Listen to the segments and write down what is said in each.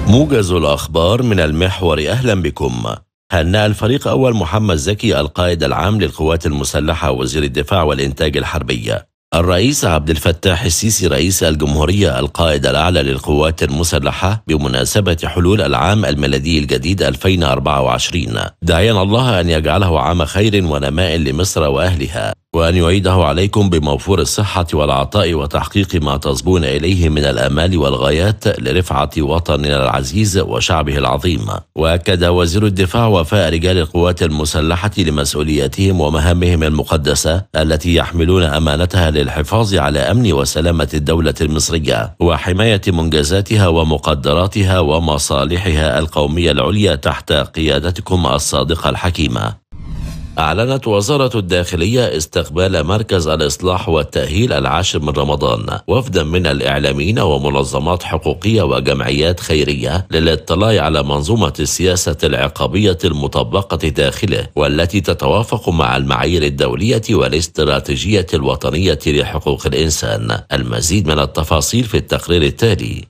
موجز الأخبار من المحور، أهلا بكم. هنأ الفريق أول محمد زكي القائد العام للقوات المسلحة وزير الدفاع والإنتاج الحربي الرئيس عبد الفتاح السيسي رئيس الجمهورية القائد الأعلى للقوات المسلحة بمناسبة حلول العام الميلادي الجديد 2024، داعيا الله أن يجعله عام خير ونماء لمصر وأهلها، وأن يعيده عليكم بموفور الصحة والعطاء وتحقيق ما تصبون إليه من الآمال والغايات لرفعة وطننا العزيز وشعبه العظيم. وأكد وزير الدفاع وفاء رجال القوات المسلحة لمسؤولياتهم ومهامهم المقدسة التي يحملون أمانتها للحفاظ على أمن وسلامة الدولة المصرية وحماية منجزاتها ومقدراتها ومصالحها القومية العليا تحت قيادتكم الصادقة الحكيمة. أعلنت وزارة الداخلية استقبال مركز الإصلاح والتأهيل العاشر من رمضان وفدا من الإعلاميين ومنظمات حقوقية وجمعيات خيرية للاطلاع على منظومة السياسة العقابية المطبقة داخله، والتي تتوافق مع المعايير الدولية والاستراتيجية الوطنية لحقوق الإنسان. المزيد من التفاصيل في التقرير التالي.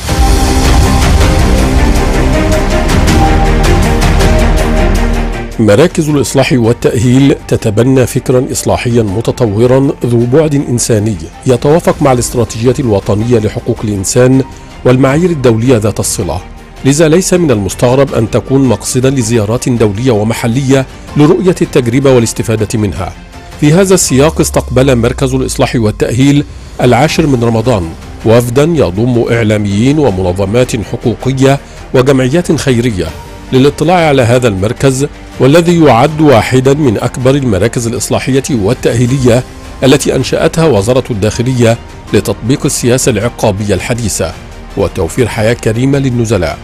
مراكز الإصلاح والتأهيل تتبنى فكرا إصلاحيا متطورا ذو بعد إنساني يتوافق مع الاستراتيجية الوطنية لحقوق الإنسان والمعايير الدولية ذات الصلة، لذا ليس من المستغرب أن تكون مقصدا لزيارات دولية ومحلية لرؤية التجربة والاستفادة منها. في هذا السياق استقبل مركز الإصلاح والتأهيل العاشر من رمضان وفدا يضم إعلاميين ومنظمات حقوقية وجمعيات خيرية للاطلاع على هذا المركز، والذي يعد واحدا من أكبر المراكز الإصلاحية والتأهيلية التي أنشأتها وزارة الداخلية لتطبيق السياسة العقابية الحديثة وتوفير حياة كريمة للنزلاء.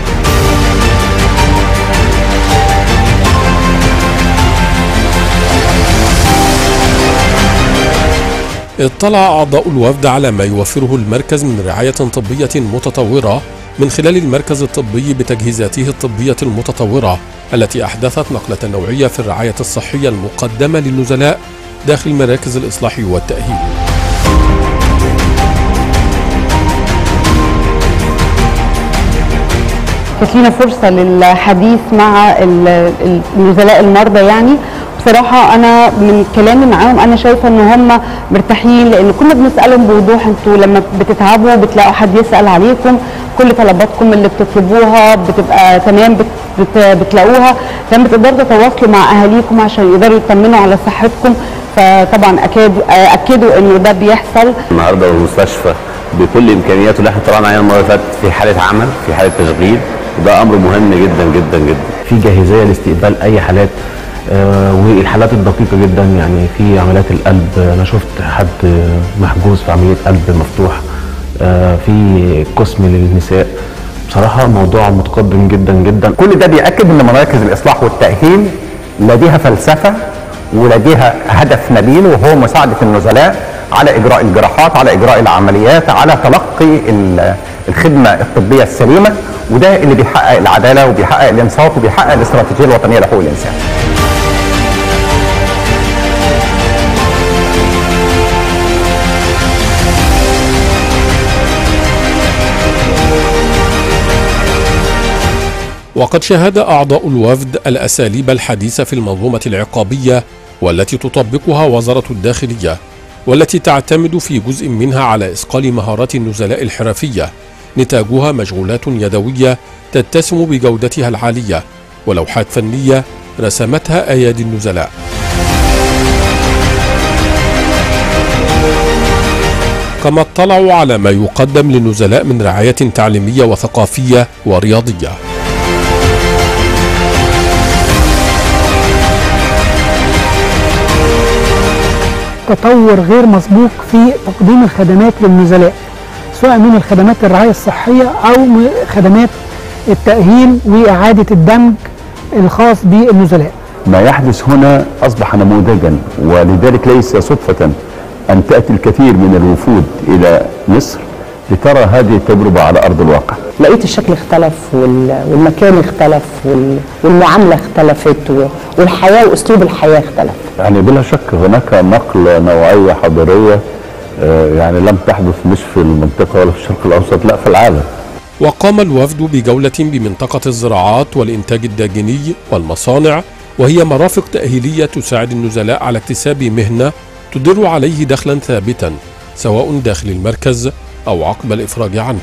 اطلع أعضاء الوفد على ما يوفره المركز من رعاية طبية متطورة من خلال المركز الطبي بتجهيزاته الطبية المتطورة التي أحدثت نقلة نوعية في الرعاية الصحية المقدمة للنزلاء داخل مراكز الإصلاح والتأهيل. كانت لنا فرصة للحديث مع النزلاء المرضى. يعني بصراحة أنا من كلامي معاهم أنا شايفة إن هم مرتاحين، لأن كنا بنسألهم بوضوح أنتوا لما بتتعبوا بتلاقوا حد يسأل عليكم، كل طلباتكم اللي بتطلبوها بتبقى تمام بتلاقوها، لما تقدروا تتواصلوا مع أهاليكم عشان يقدروا يطمنوا على صحتكم. فطبعا أكدوا إنه ده بيحصل. النهارده المستشفى بكل إمكانياته اللي احنا طلعنا عليها المرة اللي فاتت في حالة عمل، في حالة تشغيل، وده أمر مهم جدا جدا جدا. في جاهزية لاستقبال أي حالات والحالات الدقيقة جدا، يعني في عمليات القلب أنا شفت حد محجوز في عملية قلب مفتوح، في قسم للنساء. بصراحة موضوع متقدم جدا جدا. كل ده بيأكد ان مراكز الإصلاح والتأهيل لديها فلسفة ولديها هدف نبيل، وهو مساعدة النزلاء على إجراء الجراحات، على إجراء العمليات، على تلقي الخدمة الطبية السليمة، وده اللي بيحقق العدالة وبيحقق الإنصاف وبيحقق الاستراتيجية الوطنية لحقوق الإنسان. وقد شاهد أعضاء الوفد الأساليب الحديثة في المنظومة العقابية والتي تطبقها وزارة الداخلية، والتي تعتمد في جزء منها على إصقال مهارات النزلاء الحرفية، نتاجها مشغولات يدوية تتسم بجودتها العالية ولوحات فنية رسمتها أيادي النزلاء. كما اطلعوا على ما يقدم للنزلاء من رعاية تعليمية وثقافية ورياضية. تطور غير مسبوق في تقديم الخدمات للنزلاء، سواء من الخدمات الرعاية الصحية أو خدمات التأهيل وإعادة الدمج الخاص بالنزلاء. ما يحدث هنا أصبح نموذجا، ولذلك ليس صدفة أن تأتي الكثير من الوفود إلى مصر لترى هذه التجربة على أرض الواقع. لقيت الشكل اختلف والمكان اختلف والمعاملة اختلفت والحياة وأسلوب الحياة اختلف. يعني بلا شك هناك نقلة نوعية حضارية يعني لم تحدث مش في المنطقة ولا في الشرق الأوسط، لا في العالم. وقام الوفد بجولة بمنطقة الزراعات والإنتاج الداجني والمصانع، وهي مرافق تأهيلية تساعد النزلاء على اكتساب مهنة تدر عليه دخلا ثابتا سواء داخل المركز أو عقب الإفراج عنه.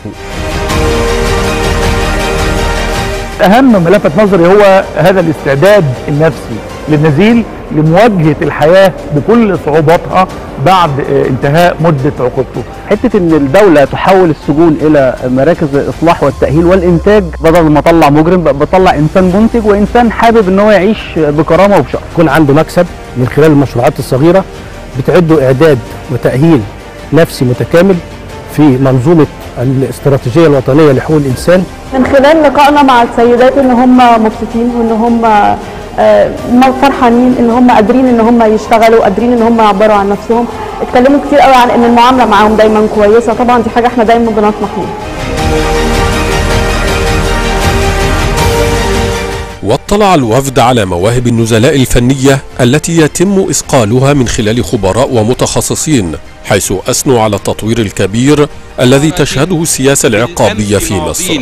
أهم ما لفت نظري هو هذا الاستعداد النفسي للنزيل لمواجهة الحياة بكل صعوباتها بعد انتهاء مدة عقوبته. حتة ان الدولة تحول السجون الى مراكز الاصلاح والتأهيل والانتاج، بدل ما اطلع مجرم بطلع انسان منتج وانسان حابب ان هو يعيش بكرامة وبشرف، يكون عنده مكسب من خلال المشروعات الصغيرة بتعده اعداد وتأهيل نفسي متكامل في منظومة الاستراتيجية الوطنية لحقوق الانسان. من خلال لقائنا مع السيدات ان هم مبسوطين وان هم فرحانين ان هم قادرين ان هم يشتغلوا، قادرين ان هم يعبروا عن نفسهم. اتكلموا كتير قوي عن ان المعامله معاهم دايما كويسه، طبعا دي حاجه احنا دايما بنطمح ليها. واطلع الوفد على مواهب النزلاء الفنية التي يتم إصقالها من خلال خبراء ومتخصصين، حيث أثنوا على التطوير الكبير الذي تشهده السياسة العقابية في مصر.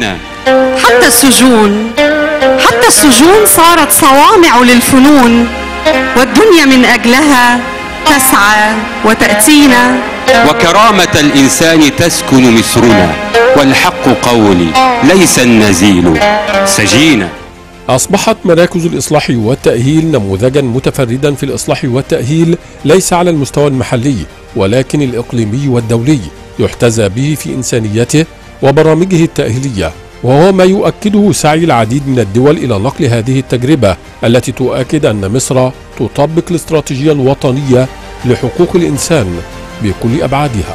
حتى السجون صارت صوامع للفنون، والدنيا من أجلها تسعى وتأتينا. وكرامة الإنسان تسكن مصرنا، والحق قولي ليس النزيل سجينا. أصبحت مراكز الإصلاح والتأهيل نموذجا متفردا في الإصلاح والتأهيل، ليس على المستوى المحلي ولكن الإقليمي والدولي، يحتذى به في إنسانيته وبرامجه التأهيلية، وهو ما يؤكده سعي العديد من الدول إلى نقل هذه التجربة التي تؤكد أن مصر تطبق الاستراتيجية الوطنية لحقوق الإنسان بكل أبعادها.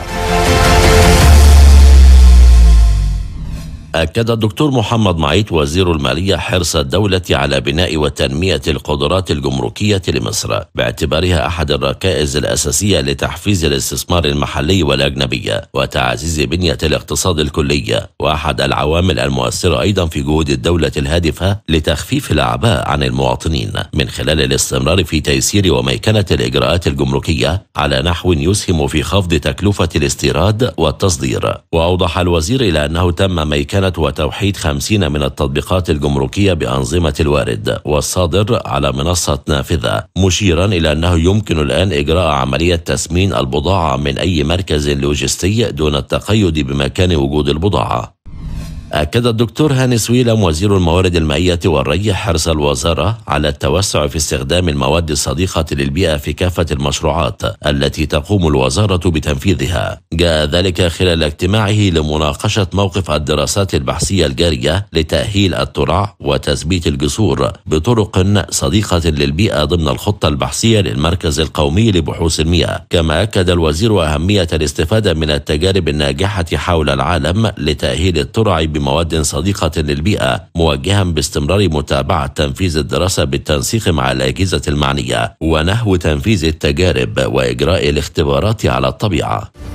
أكد الدكتور محمد معيط وزير المالية حرص الدولة على بناء وتنمية القدرات الجمركية لمصر، باعتبارها أحد الركائز الأساسية لتحفيز الاستثمار المحلي والأجنبي وتعزيز بنية الاقتصاد الكلي، وأحد العوامل المؤثرة أيضا في جهود الدولة الهادفة لتخفيف الأعباء عن المواطنين من خلال الاستمرار في تيسير وميكنة الإجراءات الجمركية على نحو يسهم في خفض تكلفة الاستيراد والتصدير. وأوضح الوزير إلى أنه تم ميكنة وتوحيد 50 من التطبيقات الجمركية بأنظمة الوارد والصادر على منصة نافذة، مشيرا إلى أنه يمكن الآن إجراء عملية تسمين البضاعة من أي مركز لوجستي دون التقيد بمكان وجود البضاعة. أكد الدكتور هاني سويلم وزير الموارد المائية والري حرص الوزارة على التوسع في استخدام المواد الصديقة للبيئة في كافة المشروعات التي تقوم الوزارة بتنفيذها. جاء ذلك خلال اجتماعه لمناقشة موقف الدراسات البحثية الجارية لتأهيل الترع وتثبيت الجسور بطرق صديقة للبيئة ضمن الخطة البحثية للمركز القومي لبحوث المياه. كما أكد الوزير أهمية الاستفادة من التجارب الناجحة حول العالم لتأهيل الترع مواد صديقة للبيئة، موجها باستمرار متابعة تنفيذ الدراسة بالتنسيق مع الأجهزة المعنية ونحو تنفيذ التجارب وإجراء الاختبارات على الطبيعة.